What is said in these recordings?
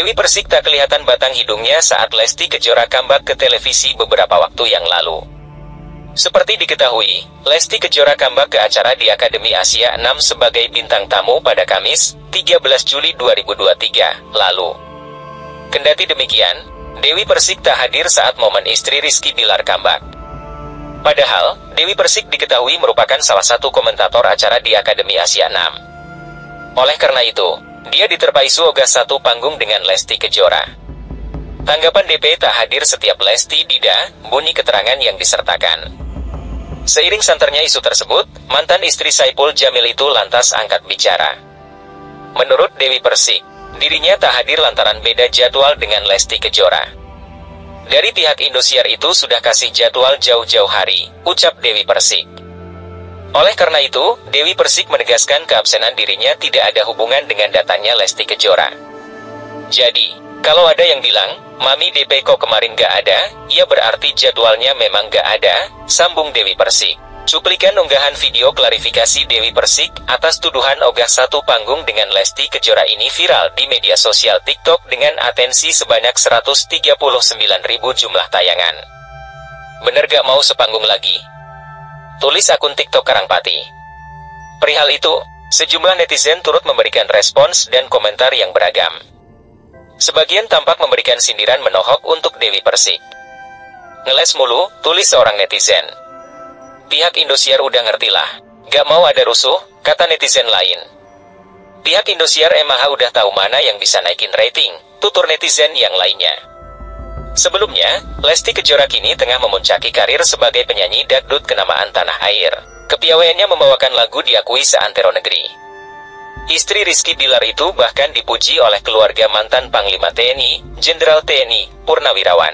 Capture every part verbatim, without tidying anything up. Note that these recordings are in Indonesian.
Dewi Persik tak kelihatan batang hidungnya saat Lesti Kejora comeback ke televisi beberapa waktu yang lalu. Seperti diketahui, Lesti Kejora comeback ke acara di Akademi Asia enam sebagai bintang tamu pada Kamis, tiga belas Juli dua ribu dua puluh tiga, lalu. Kendati demikian, Dewi Persik tak hadir saat momen istri Rizky Bilar comeback. Padahal, Dewi Persik diketahui merupakan salah satu komentator acara di Akademi Asia enam. Oleh karena itu, dia diterpai suogah satu panggung dengan Lesti Kejora. Tanggapan D P tak hadir setiap Lesti Dida, bunyi keterangan yang disertakan. Seiring santernya isu tersebut, mantan istri Saipul Jamil itu lantas angkat bicara. Menurut Dewi Persik, dirinya tak hadir lantaran beda jadwal dengan Lesti Kejora. Dari pihak Indosiar itu sudah kasih jadwal jauh-jauh hari, ucap Dewi Persik. Oleh karena itu, Dewi Persik menegaskan keabsenan dirinya tidak ada hubungan dengan datangnya Lesti Kejora. Jadi, kalau ada yang bilang, Mami D P kok kemarin gak ada, ya berarti jadwalnya memang gak ada, sambung Dewi Persik. Cuplikan unggahan video klarifikasi Dewi Persik atas tuduhan ogah satu panggung dengan Lesti Kejora ini viral di media sosial TikTok dengan atensi sebanyak seratus tiga puluh sembilan ribu jumlah tayangan. Bener gak mau sepanggung lagi? Tulis akun TikTok Karangpati. Perihal itu, sejumlah netizen turut memberikan respons dan komentar yang beragam. Sebagian tampak memberikan sindiran menohok untuk Dewi Persik. Ngeles mulu, tulis seorang netizen. Pihak Indosiar udah ngertilah, gak mau ada rusuh, kata netizen lain. Pihak Indosiar emang udah tahu mana yang bisa naikin rating, tutur netizen yang lainnya. Sebelumnya, Lesti Kejora kini tengah memuncaki karir sebagai penyanyi dangdut kenamaan tanah air. Kepiawaiannya membawakan lagu diakui seantero negeri. Istri Rizky Bilar itu bahkan dipuji oleh keluarga mantan Panglima T N I, Jenderal T N I, Purnawirawan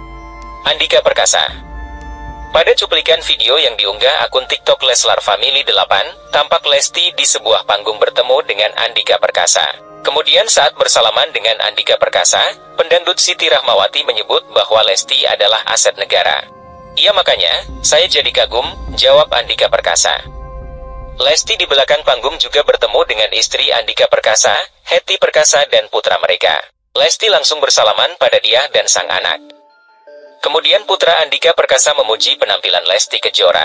Andika Perkasa. Pada cuplikan video yang diunggah akun TikTok Leslar Family delapan, tampak Lesti di sebuah panggung bertemu dengan Andika Perkasa. Kemudian saat bersalaman dengan Andika Perkasa, pendangdut Siti Rahmawati menyebut bahwa Lesti adalah aset negara. Iya makanya, saya jadi kagum, jawab Andika Perkasa. Lesti di belakang panggung juga bertemu dengan istri Andika Perkasa, Hetty Perkasa dan putra mereka. Lesti langsung bersalaman pada dia dan sang anak. Kemudian putra Andika Perkasa memuji penampilan Lesti Kejora.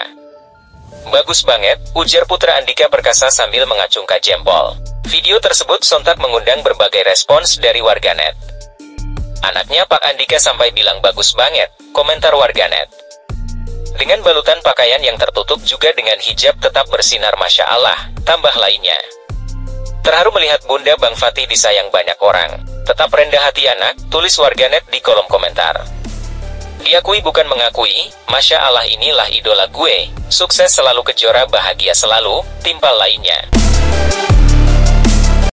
Bagus banget, ujar putra Andika Perkasa sambil mengacungkan jempol. Video tersebut sontak mengundang berbagai respons dari warganet. Anaknya Pak Andika sampai bilang bagus banget, komentar warganet. Dengan balutan pakaian yang tertutup juga dengan hijab tetap bersinar Masya Allah, tambah lainnya. Terharu melihat Bunda Bang Fatih disayang banyak orang. Tetap rendah hati anak, tulis warganet di kolom komentar. Diakui bukan mengakui, Masya Allah inilah idola gue, sukses selalu Kejora bahagia selalu, timpal lainnya.